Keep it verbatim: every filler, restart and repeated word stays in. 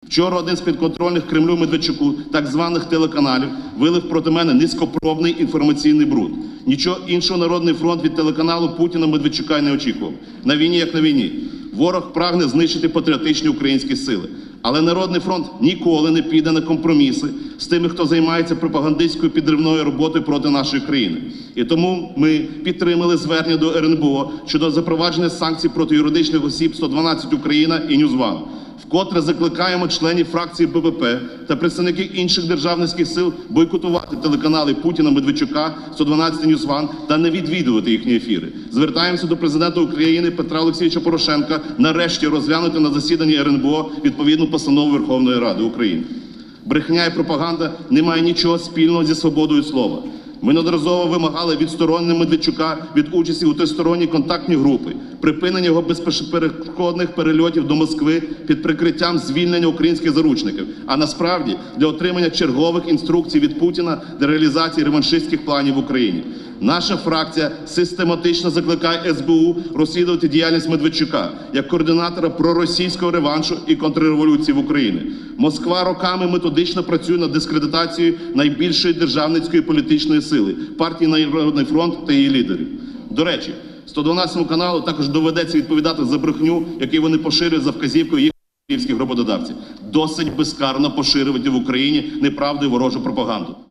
Вчора один з підконтрольних Кремлю Медведчуку так званих телеканалів вилив проти мене низькопробний інформаційний бруд. Нічого іншого Народний фронт від телеканалу Путіна Медведчука й не очікував. На війні як на війні. Ворог прагне знищити патріотичні українські сили. Але Народний фронт ніколи не піде на компроміси з тими, хто займається пропагандистською підривною роботою проти нашої країни. І тому ми підтримали звернення до ер ен бе о щодо запровадження санкцій проти юридичних осіб сто дванадцять Україна і Ньюзван. Вкотре закликаємо членів фракції бе пе пе та представників інших державницьких сил бойкотувати телеканали Путіна, Медведчука, сто дванадцять Ньюзван та не відвідувати їхні ефіри. Звертаємося до президента України Петра Олексійовича Порошенка нарешті розглянути на засіданні ер ен бе о відповідну постанову Верховної Ради України. Брехня і пропаганда не мають нічого спільного зі свободою слова. Ми неодноразово вимагали відсторонення Медведчука від участі у тристоронній контактній групі, припинення його безперешкодних перельотів до Москви під прикриттям звільнення українських заручників, а насправді для отримання чергових інструкцій від Путіна для реалізації реваншистських планів в Україні. Наша фракція систематично закликає ес бе у розслідувати діяльність Медведчука як координатора проросійського реваншу і контрреволюції в Україні. Москва роками методично працює над дискредитацією найбільшої державницької політичної сили – партії Народний фронт та її лідерів. До речі, сто дванадцятому каналу також доведеться відповідати за брехню, яку вони поширюють за вказівкою їх київських роботодавців. Досить безкарно поширювати в Україні неправду і ворожу пропаганду.